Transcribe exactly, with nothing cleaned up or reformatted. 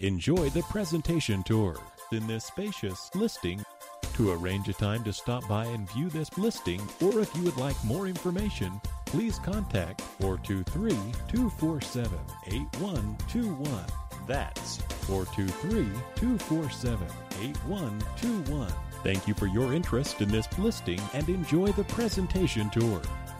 Enjoy the presentation tour in this spacious listing. To arrange a time to stop by and view this listing, or if you would like more information, please contact four two three, two four seven, eight one two one. That's four two three, two four seven, eight one two one. Thank you for your interest in this listing and enjoy the presentation tour.